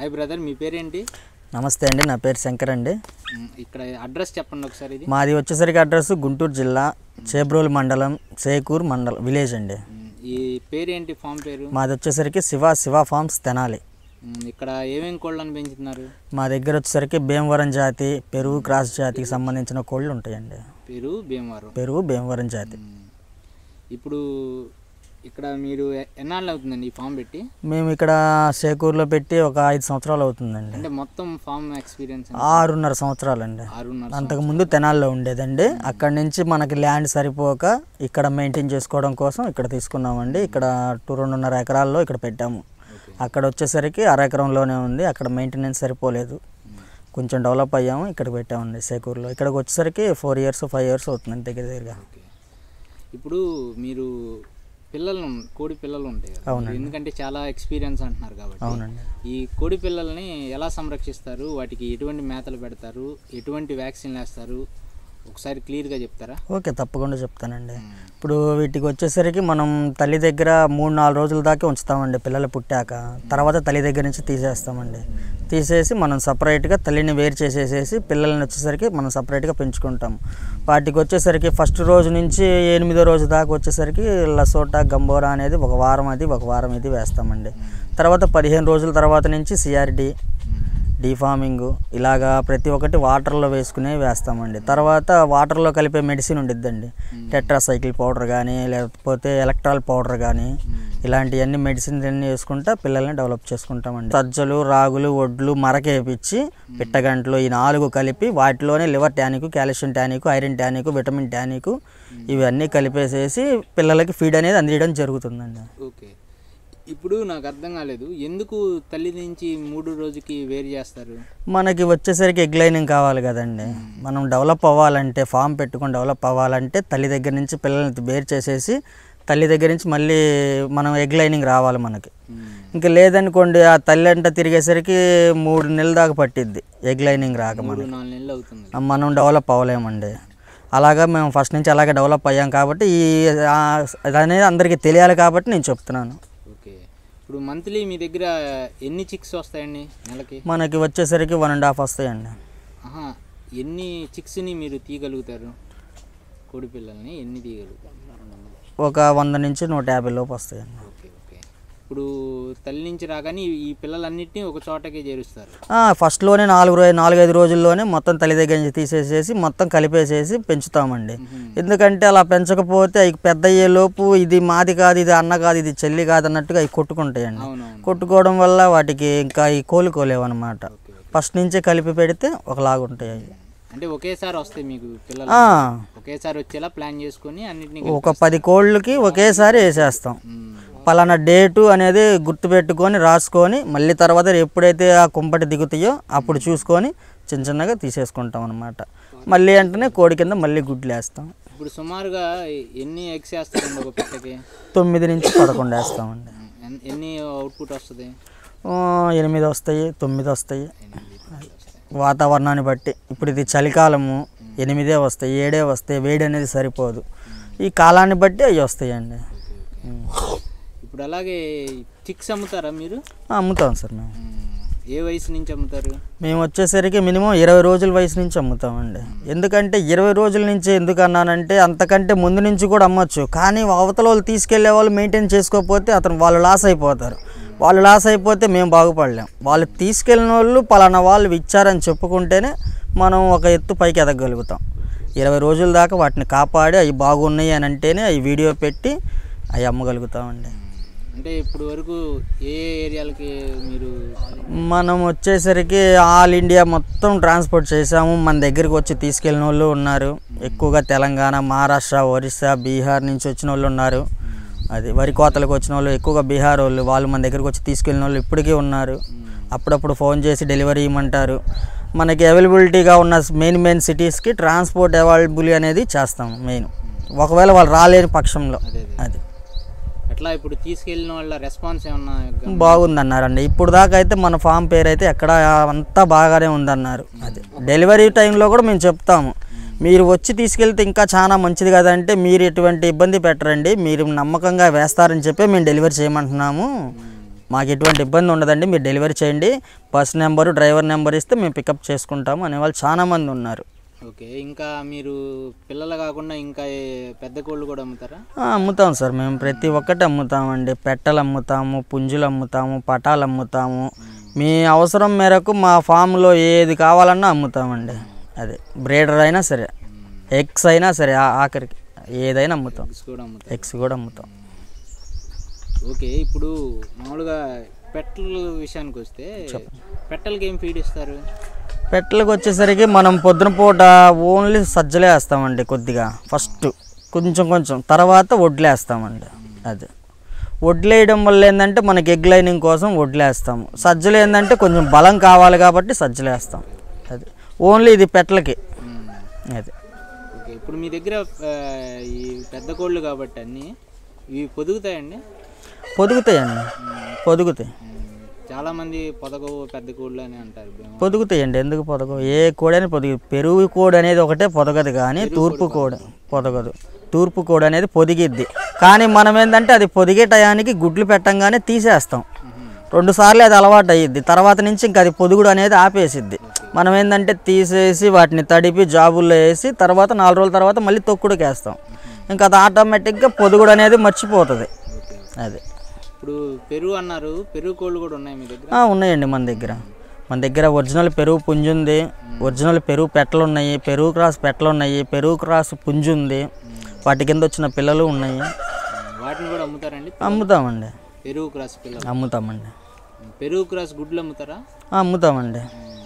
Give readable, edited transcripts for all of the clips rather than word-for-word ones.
Hi brother, మీ పేరేంటి? నమస్తే అండి, నా పేరు శంకర్ అండి. ఇక్కడ అడ్రస్ చెప్పండి ఒకసారి. ఇది మాది వచ్చేసరికి అడ్రస్ గుంటూరు జిల్లా చేబ్రోలు మండలం సేకూర్ మండలం విలేజ్ అండి. ఈ పేరేంటి, ఫామ్ పేరు? మాది వచ్చేసరికి శివ ఫార్మ్స్ తెనాలి. ఇక్కడ ఏమేమి కోళ్ళని పెంచుతున్నారు? మా దగ్గర వచ్చేసరికి భీమవరం జాతి, పెరుగు క్రాస్ జాతికి సంబంధించిన కోళ్ళు ఉంటాయండి. పెరుగు భీమవరం జాతి. ఇప్పుడు ఇక్కడ మీరు ఎన్నాళ్ళు అవుతుందండి ఈ ఫామ్ పెట్టి? మేము ఇక్కడ సేకూర్లో పెట్టి ఒక 5 సంవత్సరాలు అవుతుందండి. అంటే మొత్తం ఫామ్ ఎక్స్పీరియన్స్ 6.5 సంవత్సరాలండి. అంతకుముందు తెనాల్లో ఉండేదండి. అక్కడి నుంచి మనకి ల్యాండ్ సరిపోక ఇక్కడ మెయింటైన్ చేసుకోవడం కోసం ఇక్కడ తీసుకున్నామండి. ఇక్కడ 2.5 ఎకరాల్లో ఇక్కడ పెట్టాము. అక్కడ వచ్చేసరికి 1/2 ఎకరంలోనే ఉంది. అక్కడ మెయింటెనెన్స్ సరిపోలేదు, కొంచెం డెవలప్ అయ్యాము, ఇక్కడికి పెట్టామండి సేకూర్లో. ఇక్కడికి వచ్చేసరికి 4 ఇయర్స్ 5 ఇయర్స్ అవుతుందండి దగ్గరగా. ఇప్పుడు మీరు కోడి పిల్లలు ఉంటాయి కదా, ఎందుకంటే చాలా ఎక్స్పీరియన్స్ అంటున్నారు కాబట్టి. అవునండి. ఈ కోడి పిల్లల్ని ఎలా సంరక్షిస్తారు? వాటికి ఎటువంటి మేతలు పెడతారు? ఎటువంటి వ్యాక్సిన్లు వేస్తారు? ఒకసారి క్లియర్గా చెప్తారా? ఓకే, తప్పకుండా చెప్తానండి. ఇప్పుడు వీటికి వచ్చేసరికి మనం తల్లి దగ్గర 3-4 రోజుల దాకా ఉంచుతామండి. పిల్లలు పుట్టాక తర్వాత తల్లి దగ్గర నుంచి తీసేస్తామండి. తీసేసి మనం సపరేట్గా తల్లిని వేరు చేసేసేసి పిల్లల్ని వచ్చేసరికి మనం సపరేట్గా పెంచుకుంటాం. వాటికి వచ్చేసరికి ఫస్ట్ రోజు నుంచి 8వ రోజు దాకా వచ్చేసరికి లసోటా గంబోరా అనేది ఒక వారం ఇది వేస్తామండి. తర్వాత 15 రోజుల తర్వాత నుంచి సిఆర్డి, డీఫార్మింగ్ ఇలాగా ప్రతి ఒక్కటి వాటర్లో వేసుకునే వేస్తామండి. తర్వాత వాటర్లో కలిపే మెడిసిన్ ఉండిద్దండి, టెట్రాసైకిల్ పౌడర్ కానీ లేకపోతే ఎలక్ట్రాల్ పౌడర్ కానీ ఇలాంటివన్నీ మెడిసిన్స్ అన్నీ వేసుకుంటా పిల్లల్ని డెవలప్ చేసుకుంటామండి. సజ్జలు, రాగులు, ఒడ్లు మరకేపించి పిట్టగంటలు ఈ 4 కలిపి వాటిలోనే liver tonic, calcium tonic, iron tonic, vitamin tonic ఇవన్నీ కలిపేసేసి పిల్లలకి ఫీడ్ అనేది అందించడం జరుగుతుందండి. ఓకే, ఇప్పుడు నాకు అర్థం కాలేదు, ఎందుకు తల్లి నుంచి 3 రోజుకి వేరు చేస్తారు? మనకి వచ్చేసరికి ఎగ్ లైనింగ్ కావాలి కదండి. మనం డెవలప్ అవ్వాలంటే, ఫామ్ పెట్టుకొని డెవలప్ అవ్వాలంటే తల్లి దగ్గర నుంచి పిల్లల్ని వేరు చేసేసి తల్లి దగ్గర నుంచి మళ్ళీ మనం ఎగ్ లైనింగ్ రావాలి మనకి. ఇంకా లేదనుకోండి ఆ తల్లి అంట తిరిగేసరికి 3 నెలల దాకా పట్టిద్ది ఎగ్ లైనింగ్ రాక. మనం డెవలప్ అవ్వలేమండి. అలాగా మేము ఫస్ట్ నుంచి అలాగే డెవలప్ అయ్యాం కాబట్టి అనేది అందరికీ తెలియాలి కాబట్టి నేను చెప్తున్నాను. ఇప్పుడు మంత్లీ మీ దగ్గర ఎన్ని చిక్స్ వస్తాయండి నెలకి? మనకి వచ్చేసరికి 1.5 వస్తాయండి. ఎన్ని చిక్స్ని మీరు తీయగలుగుతారు? కోడి పిల్లల్ని ఎన్ని తీయగలుగుతారు? ఒక 100 నుంచి 150 లోపు వస్తాయండి. ఓకే. ఇప్పుడు తల్లి నుంచి రాగానే ఈ పిల్లలన్నింటినీ ఒక చోటకే చేరుస్తారు? ఫస్ట్లోనే 4-5 రోజుల్లోనే మొత్తం తల్లి దగ్గర నుంచి తీసేసేసి మొత్తం కలిపేసేసి పెంచుతామండి. ఎందుకంటే అలా పెంచకపోతే అవి పెద్ద అయ్యేలోపు ఇది మాది కాదు, ఇది అన్న కాదు, ఇది చెల్లి కాదు అన్నట్టుగా అవి కొట్టుకుంటాయండి. కొట్టుకోవడం వల్ల వాటికి ఇంకా అవి కోలుకోలేవు అనమాట. ఫస్ట్ నుంచే కలిపి పెడితే ఒకలాగుంటాయి అవి. అంటే ఒకేసారి వస్తాయి మీకు పిల్లలు? ఒకేసారి వచ్చేలా ప్లాన్ చేసుకొని అన్నిటిని ఒక 10 కోళ్ళకి ఒకేసారి వేసేస్తాం. పలానా డేటు అనేది గుర్తుపెట్టుకొని రాసుకొని మళ్ళీ తర్వాత ఎప్పుడైతే ఆ కుంపటి దిగుతాయో అప్పుడు చూసుకొని చిన్నగా తీసేసుకుంటాం అనమాట. మళ్ళీ వెంటనే కోడి కింద మళ్ళీ గుడ్లు వేస్తాం. ఇప్పుడు సుమారుగా ఎన్ని ఎగ్స్ వేస్తారండి ఒక పెట్టకి? 9 నుంచి 11 వేస్తామండి. ఎన్ని అవుట్పుట్ వస్తుంది? 8 వస్తాయి, 9 వస్తాయి. వాతావరణాన్ని బట్టి. ఇప్పుడు ఇది చలికాలము, 8 వస్తాయి, 7 వస్తాయి. వేడి అనేది సరిపోదు. ఈ కాలాన్ని బట్టి అవి వస్తాయండి. ఇప్పుడు అలాగే చిక్స్ అమ్ముతారా మీరు? అమ్ముతాం సార్. మేము ఏ వయసు నుంచి అమ్ముతారు? మేము వచ్చేసరికి మినిమం 20 రోజుల వయసు నుంచి అమ్ముతామండి. ఎందుకంటే 20 రోజుల నుంచి ఎందుకు అన్నానంటే అంతకంటే ముందు నుంచి కూడా అమ్మచ్చు. కానీ అవతల వాళ్ళు తీసుకెళ్లే వాళ్ళు మెయింటైన్ చేసుకోకపోతే వాళ్ళు లాస్ అయిపోతారు. వాళ్ళు లాస్ అయిపోతే మేము బాగుపడలేం. వాళ్ళు తీసుకెళ్ళిన వాళ్ళు పలానా వాళ్ళు ఇచ్చారని చెప్పుకుంటేనే మనం ఒక ఎత్తు పైకి ఎదగలుగుతాం. 20 రోజుల దాకా వాటిని కాపాడి అవి బాగున్నాయి అని అంటేనే అవి వీడియో పెట్టి అవి అమ్మగలుగుతామండి. అంటే ఇప్పుడు వరకు ఏ ఏరియాలకి మీరు? మనం వచ్చేసరికి ఆల్ ఇండియా మొత్తం ట్రాన్స్పోర్ట్ చేసాము. మన దగ్గరికి వచ్చి తీసుకెళ్ళిన వాళ్ళు ఉన్నారు. ఎక్కువగా తెలంగాణ, మహారాష్ట్ర, ఒరిస్సా, బీహార్ నుంచి వచ్చిన వాళ్ళు ఉన్నారు. అది వరి కోతలకు వచ్చిన వాళ్ళు ఎక్కువగా బీహార్ వాళ్ళు మన దగ్గరికి వచ్చి తీసుకెళ్ళిన వాళ్ళు ఇప్పటికీ ఉన్నారు. అప్పుడప్పుడు ఫోన్ చేసి డెలివరీ ఇవ్వమంటారు. మనకి అవైలబిలిటీగా ఉన్న మెయిన్ సిటీస్కి ట్రాన్స్పోర్ట్ అవైలబుల్ అనేది చేస్తాము మెయిన్. ఒకవేళ వాళ్ళు రాలేని పక్షంలో అది ఎట్లా? ఇప్పుడు తీసుకెళ్ళిన వాళ్ళ రెస్పాన్స్ ఏమన్నా బాగుందన్నారండి. ఇప్పుడు దాకా అయితే మన ఫామ్ పేరు అయితే ఎక్కడ అంతా బాగానే ఉందన్నారు. అది డెలివరీ టైంలో కూడా మేము చెప్తాము, మీరు వచ్చి తీసుకెళ్తే ఇంకా చాలా మంచిది కదంటే మీరు ఎటువంటి ఇబ్బంది పెట్టరండి, మీరు నమ్మకంగా వేస్తారని చెప్పి మేము డెలివరీ చేయమంటున్నాము, మాకు ఎటువంటి ఇబ్బంది ఉండదండి, మీరు డెలివరీ చేయండి, బస్ నెంబరు డ్రైవర్ నెంబర్ ఇస్తే మేము పికప్ చేసుకుంటాము అనేవాళ్ళు చాలామంది ఉన్నారు. ఓకే, ఇంకా మీరు పిల్లలు కాకుండా ఇంకా పెద్ద కోళ్ళు కూడా అమ్ముతారా? అమ్ముతాం సార్, మేము ప్రతి ఒక్కటి అమ్ముతామండి. పెట్టలు అమ్ముతాము, పుంజులు అమ్ముతాము, పటాలు అమ్ముతాము. మీ అవసరం మేరకు మా ఫామ్లో ఏది కావాలన్నా అమ్ముతామండి. అదే బ్రీడర్ అయినా సరే, ఎగ్స్ అయినా సరే, ఆఖరికి ఏదైనా అమ్ముతాం. ఎగ్స్ కూడా అమ్ముతాం. ఓకే, ఇప్పుడు మామూలుగా పెట్టల విషయానికి వస్తే పెట్టలకి ఏం ఫీడ్ ఇస్తారు? పెట్టలకు వచ్చేసరికి మనం పొద్దున పూట ఓన్లీ సజ్జలే వేస్తామండి, కొద్దిగా ఫస్ట్ కొంచెం తర్వాత వడ్లేస్తామండి. అదే వడ్లేయడం వల్ల ఏంటంటే మనకి ఎగ్ లైనింగ్ కోసం వడ్లేస్తాము. సజ్జలు ఏంటంటే కొంచెం బలం కావాలి కాబట్టి సజ్జలేస్తాం. అది ఓన్లీ ఇది పెట్టలకి. అదే ఓకే, ఇప్పుడు మీ దగ్గర ఈ పెద్ద కోళ్ళు కాబట్టి అన్నీ ఇవి పొదుగుతాయండి? పొదుగుతాయి. చాలామంది పొదగవు పెద్ద కోళ్ళు అని అంటారు. పొదుగుతాయండి, ఎందుకు పొదగవు? ఏ కోడని పొదుగు. పెరుగు కోడి అనేది ఒకటే పొదగదు, కానీ తూర్పు కోడి పొదగదు. తూర్పు కోడి అనేది పొదిగిద్ది, కానీ మనం ఏంటంటే అది పొదిగే టయానికి గుడ్లు పెట్టంగానే తీసేస్తాం. 2 సార్లు అది అలవాటు అయ్యిద్ది, తర్వాత నుంచి ఇంకా అది పొదుగుడు అనేది ఆపేసిద్ది. మనం ఏంటంటే తీసేసి వాటిని తడిపి జాబుల్లో వేసి తర్వాత 4 రోజుల తర్వాత మళ్ళీ తొక్కుడుకి వేస్తాం. ఇంకా అది ఆటోమేటిక్గా పొదుగుడు అనేది మర్చిపోతుంది. అది ఇప్పుడు పెరుగు అన్నారు, పెరుగు కోళ్ళు కూడా ఉన్నాయి మీ దగ్గర? ఉన్నాయండి మన దగ్గర ఒరిజినల్ పెరుగు పుంజు ఉంది, ఒరిజినల్ పెరుగు పెట్టలు ఉన్నాయి, పెరుగు క్రాస్ పెట్టలు ఉన్నాయి, పెరుగు క్రాస్ పుంజు ఉంది, వాటి కింద వచ్చిన పిల్లలు ఉన్నాయి. వాటిని కూడా అమ్ముతారండి? అమ్ముతామండి. పెరుగు క్రాస్ పిల్లలు అమ్ముతామండి. పెరుగు క్రాస్ గుడ్లు అమ్ముతారా? అమ్ముతామండి.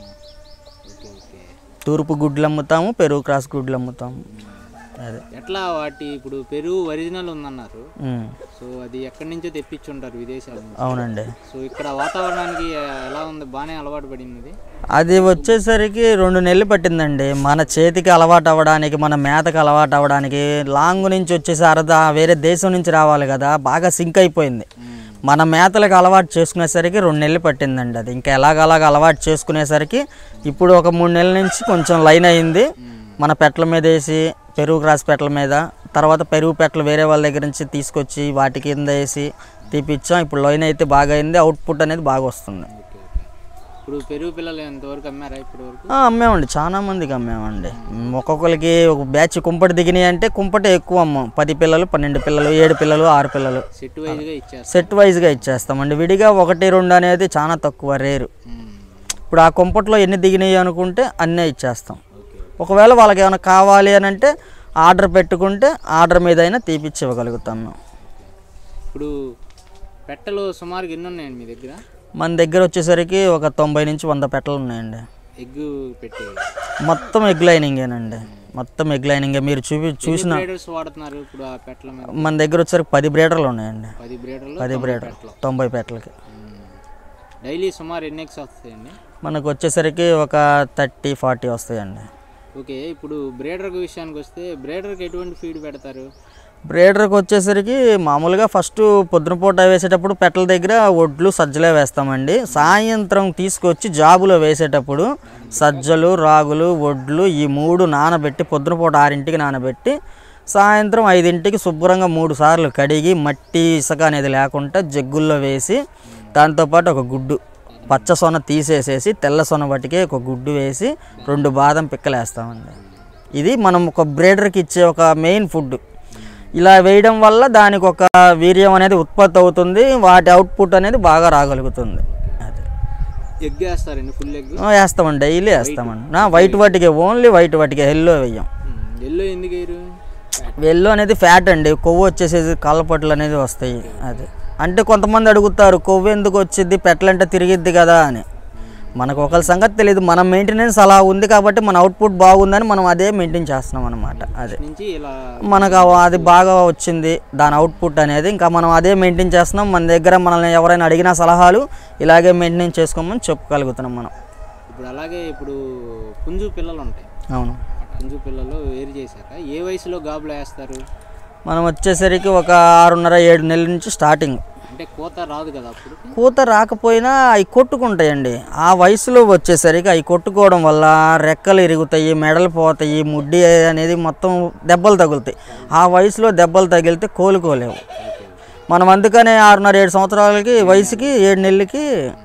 తూర్పు గుడ్లు అమ్ముతాము, పెరుగు క్రాస్ గుడ్లు అమ్ముతాము. అదే ఎట్లా వాటి ఇప్పుడు పెరుగు ఒరిజినల్ ఉందన్నారు, సో అది ఎక్కడి నుంచో తెప్పించుంటారు విదేశాల నుంచి. అవునండి. సో ఇక్కడ వాతావరణానికి ఎలా ఉంది? బాగానే అలవాటు పడింది. అది వచ్చేసరికి 2 నెలలు పట్టిందండి. మన చేతికి అలవాటు అవ్వడానికి, మన మేతకు అలవాటు అవ్వడానికి. లాంగ్ నుంచి వచ్చేసి వేరే దేశం నుంచి రావాలి కదా, బాగా సింక్ అయిపోయింది. మన మేతలకు అలవాటు చేసుకునేసరికి 2 నెలలు పట్టిందండి. అది ఇంకా ఎలాగ అలవాటు చేసుకునేసరికి ఇప్పుడు ఒక 3 నెలల నుంచి కొంచెం లైన్ అయింది. మన పెట్టల మీద వేసి, పెరుగు క్రాస్ పెట్టల మీద, తర్వాత పెరుగు పెట్టలు వేరే వాళ్ళ దగ్గర నుంచి తీసుకొచ్చి వాటి కింద వేసి తీపిచ్చాం. ఇప్పుడు లైన్ అయితే బాగా అయింది, అవుట్పుట్ అనేది బాగా వస్తుంది. ఇప్పుడు పెరుగు పిల్లలు ఎంతవరకు అమ్మారా? ఇప్పుడు అమ్మామండి, చాలా మందికి అమ్మామండి. ఒక్కొక్కరికి ఒక బ్యాచ్ కుంపటి దిగినాయి అంటే కుంపటి ఎక్కువ అమ్మాం. 10 పిల్లలు, 12 పిల్లలు, 7 పిల్లలు, 6 పిల్లలు సెట్ వైజ్గా ఇచ్చేస్తామండి. విడిగా 1, 2 అనేది చాలా తక్కువ, రేరు. ఇప్పుడు ఆ కుంపట్లో ఎన్ని దిగినాయి అనుకుంటే అన్నీ ఇచ్చేస్తాం. ఒకవేళ వాళ్ళకి ఏమైనా కావాలి అని అంటే ఆర్డర్ పెట్టుకుంటే ఆర్డర్ మీద అయినా తీపిచ్చి ఇవ్వగలుగుతాం మేము. ఇప్పుడు పెట్టలు సుమారుగా ఎన్ని ఉన్నాయండి మీ దగ్గర? మన దగ్గర వచ్చేసరికి ఒక 90 నుంచి 100 పెట్టలు ఉన్నాయండి. ఎగ్ పెట్టే మొత్తం ఎగ్ లైనింగేనండి, మొత్తం ఎగ్ లైనింగే. మీరు చూసిన వాడుతున్నారు ఇప్పుడు ఆ పెట్టల మీద? మన దగ్గర వచ్చేసరికి 10 బ్రీడర్లు ఉన్నాయండి. 10 బ్రీడర్లు 90 పెట్టలకి. డైలీ సుమారు ఎన్ని ఎగ్స్ వస్తాయండి? మనకు వచ్చేసరికి ఒక 30-40 వస్తాయండి. ఓకే, ఇప్పుడు బ్రీడర్ విషయానికి వస్తే బ్రీడర్కి ఎటువంటి ఫీడ్ పెడతారు? బ్రీడర్కి వచ్చేసరికి మామూలుగా ఫస్ట్ పొద్దున పూట వేసేటప్పుడు పెట్టల దగ్గర ఒడ్లు సజ్జలే వేస్తామండి. సాయంత్రం తీసుకొచ్చి జాబులో వేసేటప్పుడు సజ్జలు, రాగులు, ఒడ్లు ఈ 3 నానబెట్టి పొద్దున పూట 6ంటికి నానబెట్టి సాయంత్రం 5ంటికి శుభ్రంగా 3 సార్లు కడిగి మట్టి ఇసుక అనేది లేకుండా జగ్గుల్లో వేసి దాంతోపాటు ఒక గుడ్డు పచ్చ సొన తీసేసేసి తెల్ల సొన బట్టికే ఒక గుడ్డు వేసి 2 బాదం పిక్కలు వేస్తామండి. ఇది మనం ఒక బ్రీడర్కి ఇచ్చే ఒక మెయిన్ ఫుడ్. ఇలా వేయడం వల్ల దానికి ఒక వీర్యం అనేది ఉత్పత్తి అవుతుంది, వాటి అవుట్పుట్ అనేది బాగా రాగలుగుతుంది. అది ఎగ్ వేస్తారండి? ఫుల్ ఎగ్ వేస్తామండి, డైలీ వేస్తామండి. వైట్ వాటికే, ఓన్లీ వైట్ వాటికే, ఎల్లో వేయం. ఎల్లో ఎందుకు వేయరు? ఎల్లో అనేది ఫ్యాట్ అండి, కొవ్వు వచ్చేసేసి కాళ్ళపట్లు అనేది వస్తాయి. అది అంటే కొంతమంది అడుగుతారు కొవ్వు ఎందుకు వచ్చింది, పెట్టలంటే తిరిగిద్ది కదా అని. మనకు ఒకళ్ళ సంగతి తెలియదు, మన మెయింటెనెన్స్ అలా ఉంది కాబట్టి మన అవుట్పుట్ బాగుందని మనం అదే మెయింటైన్ చేస్తున్నాం అనమాట. అదే మనకు అది బాగా వచ్చింది దాని అవుట్పుట్ అనేది, ఇంకా మనం అదే మెయింటైన్ చేస్తున్నాం. మన దగ్గర మనల్ని ఎవరైనా అడిగిన సలహాలు ఇలాగే మెయింటైన్ చేసుకోమని చెప్పగలుగుతున్నాం మనం. ఇప్పుడు అలాగే ఇప్పుడు పుంజు పిల్లలు ఉంటాయి. అవును, పుంజు పిల్లలు వేరు చేశాక ఏ వయసులో గాబులు వేస్తారు? మనం వచ్చేసరికి ఒక 6.5-7 నెలల నుంచి స్టార్టింగ్. అంటే కోత రాదు కదా అప్పుడు? కోత రాకపోయినా అవి కొట్టుకుంటాయండి. ఆ వయసులో వచ్చేసరికి అవి కొట్టుకోవడం వల్ల రెక్కలు ఇరుగుతాయి, మెడలు పోతాయి, ముడ్డి అనేది మొత్తం దెబ్బలు తగులుతాయి. ఆ వయసులో దెబ్బలు తగిలితే కోలుకోలేవు. మనం అందుకనే 6.5-7 సంవత్సరాలకి వయసుకి 7 నెలలకి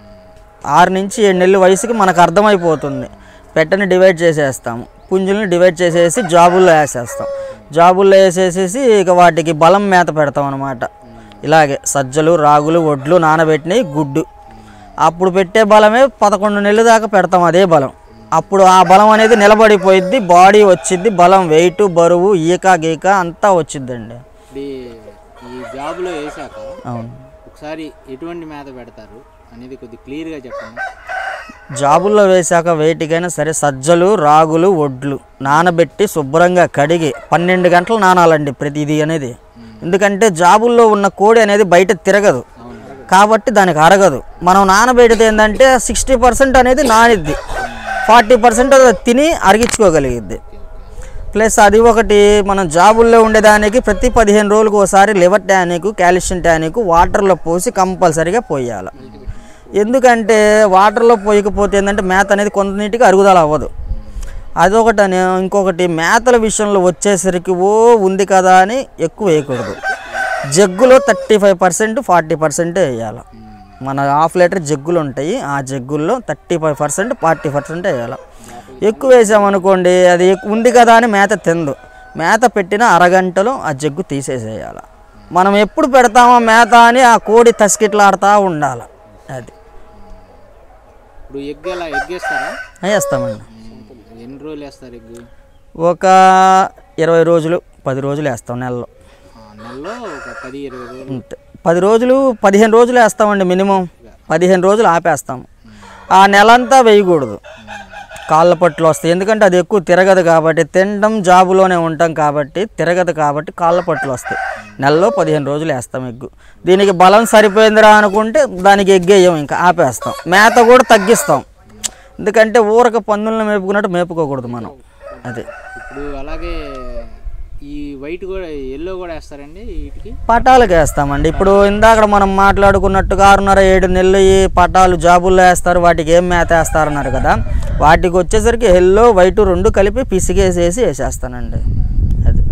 6 నుంచి 7 నెలల వయసుకి మనకు అర్థమైపోతుంది. పెట్టని డివైడ్ చేసేస్తాము, పుంజుల్ని డివైడ్ చేసేసి జాబుల్లో వేసేస్తాం. జాబుల్లో వేసేసేసి ఇక వాటికి బలం మేత పెడతాం అన్నమాట. ఇలాగే సజ్జలు, రాగులు, వడ్లు నానబెట్టినవి, గుడ్డు. అప్పుడు పెట్టే బలమే 11 నెలల దాకా పెడతాం అదే బలం. అప్పుడు ఆ బలం అనేది నిలబడిపోయిద్ది, బాడీ వచ్చిద్ది, బలం, వెయిట్, బరువు, ఈక గీక అంతా వచ్చిద్దండి. ఈ జాబులో వేసాక అవును, ఒకసారి ఎటువంటి మేత పెడతారు అనేది కొద్దిగా క్లియర్గా చెప్పండి. జాబుల్లో వేసాక వేటికైనా సరే సజ్జలు, రాగులు, వడ్లు నానబెట్టి శుభ్రంగా కడిగి 12 గంటలు నానాలండి ప్రతిదీ అనేది. ఎందుకంటే జాబుల్లో ఉన్న కోడి అనేది బయట తిరగదు కాబట్టి దానికి అరగదు. మనం నానబెడితే ఏంటంటే 60% అనేది నానిద్ది, 40% తిని అరిగించుకోగలిగిద్ది. ప్లస్ అది ఒకటి, మనం జాబుల్లో ఉండేదానికి ప్రతి 15 రోజులకు ఒకసారి లివర్ టానిక్, కాల్షియం టానిక్ వాటర్లో పోసి కంపల్సరీగా పోయాలి. ఎందుకంటే వాటర్లో పోయకపోతే ఏంటంటే మేత అనేది కొంతనీటికి అరుగుదల అవ్వదు. అదొకటి. ఇంకొకటి, మేతల విషయంలో వచ్చేసరికి ఉంది కదా అని ఎక్కువ వేయకూడదు. జగ్గులో 35%, 40% వేయాలి. మన 1/2 లీటర్ జగ్గులు ఉంటాయి, ఆ జగ్గుల్లో 35%, 40% వేయాలి. ఎక్కువ వేసామనుకోండి అది ఉంది కదా అని మేత తిందు. మేత పెట్టిన అరగంటలో ఆ జగ్గు తీసేసేయాలి. మనం ఎప్పుడు పెడతామో మేత అని ఆ కోడి తస్కిట్లాడుతూ ఉండాలి. అది ఇప్పుడు ఎగ్ వేస్తామండి. ఎన్ని రోజులు వేస్తారు ఎగ్? ఒక 20 రోజులు, 10 రోజులు వేస్తాం నెలలో. నెలలో ఒక 10-20 రోజులు, 10 రోజులు, 15 రోజులు వేస్తామండి మినిమం. 15 రోజులు ఆపేస్తాము. ఆ నెలంతా వేయకూడదు, కాళ్ళ పట్లు వస్తాయి. ఎందుకంటే అది ఎక్కువ తిరగదు కాబట్టి, తినడం జాబులోనే ఉంటాం కాబట్టి తిరగదు కాబట్టి కాళ్ళ పట్లు వస్తాయి. నెలలో 15 రోజులు వేస్తాం ఎగ్గు. దీనికి బలం సరిపోయిందిరా అనుకుంటే దానికి ఎగ్ వేయం, ఇంకా ఆపేస్తాం. మేత కూడా తగ్గిస్తాం, ఎందుకంటే ఊరక పందులను మేపుకున్నట్టు మేపుకోకూడదు మనం. అదే. ఇప్పుడు అలాగే ఈ వైట్ కూడా, ఎల్లో కూడా వేస్తారండి వీటికి? పటాలకు వేస్తామండి. ఇప్పుడు ఇందాక మనం మాట్లాడుకున్నట్టుగా 6.5-7 నెలలు ఈ పటాలు జాబుల్లో వేస్తారు, వాటికి ఏం మేత వేస్తారన్నారు కదా, వాటికి వచ్చేసరికి ఎల్లో, వైట్ 2 కలిపి పిసిగేసేసి వేసేస్తానండి. అది.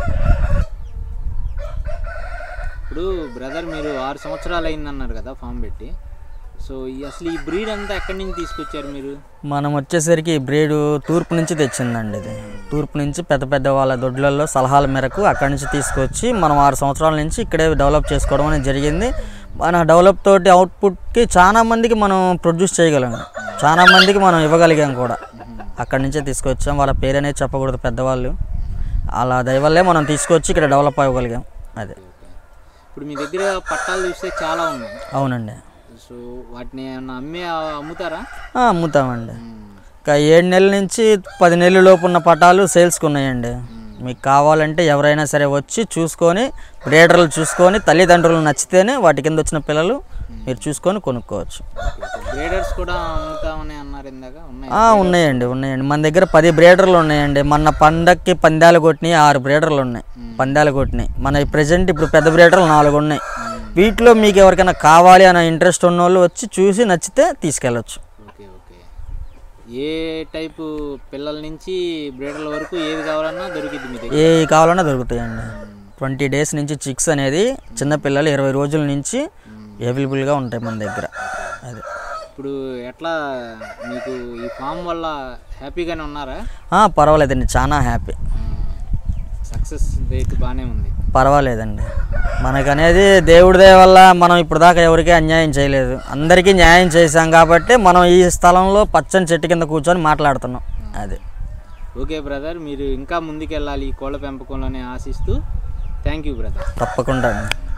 ఇప్పుడు బ్రదర్ మీరు 6 సంవత్సరాలు అయిందన్నారు కదా ఫామ్ పెట్టి. సో అసలు ఈ బ్రీడ్ అంతా ఎక్కడి నుంచి తీసుకొచ్చారు మీరు? మనం వచ్చేసరికి ఈ బ్రీడ్ తూర్పు నుంచి తెచ్చిందండి. ఇది తూర్పు నుంచి పెద్ద పెద్ద వాళ్ళ దొడ్లలో సలహాల మేరకు అక్కడి నుంచి తీసుకొచ్చి మనం 6 సంవత్సరాల నుంచి ఇక్కడే డెవలప్ చేసుకోవడం అనేది జరిగింది. మన డెవలప్ తోటి అవుట్పుట్కి చాలా మందికి మనం ప్రొడ్యూస్ చేయగలం, చాలా మందికి మనం ఇవ్వగలిగాం కూడా. అక్కడి నుంచే తీసుకొచ్చాం. వాళ్ళ పేరు అనేది చెప్పకూడదు పెద్దవాళ్ళు, అలా దయవల్లే మనం తీసుకొచ్చి ఇక్కడ డెవలప్ అవ్వగలిగాం. అదే. ఇప్పుడు మీ దగ్గర పట్టాలు చూస్తే చాలా ఉన్నాయి. అవునండి. సో వాటిని ఏమన్నా అమ్ముతారా? అమ్ముతామండి. ఇంకా 7 నెలల నుంచి 10 నెలల లోపు ఉన్న పటాలు సేల్స్కి ఉన్నాయండి. మీకు కావాలంటే ఎవరైనా సరే వచ్చి చూసుకొని, బ్రీడర్లు చూసుకొని, తల్లిదండ్రులు నచ్చితేనే వాటి కింద వచ్చిన పిల్లలు మీరు చూసుకొని కొనుక్కోవచ్చు. బ్రీడర్స్ కూడా అమ్ముతామని అన్నారు ఇందాక. ఉన్నాయండి. మన దగ్గర 10 బ్రీడర్లు ఉన్నాయండి. మొన్న పండక్కి పందాలు కొట్టినాయి 6 బ్రీడర్లు ఉన్నాయి, పందాలు కొట్టినాయి. మన ప్రజెంట్ ఇప్పుడు పెద్ద బ్రీడర్లు 4 ఉన్నాయి. వీటిలో మీకు ఎవరికైనా కావాలి అన్న ఇంట్రెస్ట్ ఉన్న వాళ్ళు వచ్చి చూసి నచ్చితే తీసుకెళ్ళచ్చు. Okay okay. ఏ టైపు పిల్లల నుంచి బ్రీడర్ల వరకు ఏది కావాలన్నా దొరికింది మీ దగ్గర? ఏ కావాలన్నా దొరుకుతాయండి. 20 డేస్ నుంచి చిక్స్ అనేది చిన్నపిల్లలు 20 రోజుల నుంచి అవైలబుల్గా ఉంటాయి మన దగ్గర. అదే. ఇప్పుడు ఎట్లా మీకు ఈ ఫామ్ వల్ల హ్యాపీగానే ఉన్నారా? పర్వాలేదండి, చాలా హ్యాపీ. సక్సెస్ రేట్ బాగానే ఉంది. పర్వాలేదండి. మనకనేది దేవుడి దయ వల్ల మనం ఇప్పుడు దాకా ఎవరికీ అన్యాయం చేయలేదు, అందరికీ న్యాయం చేశాం కాబట్టి మనం ఈ స్థలంలో పచ్చని చెట్టు కింద కూర్చొని మాట్లాడుతున్నాం. అదే. ఓకే బ్రదర్, మీరు ఇంకా ముందుకెళ్ళాలి ఈ కోళ్ళ పెంపకంలోనే ఆశిస్తూ. Thank you brother. తప్పకుండా అండి.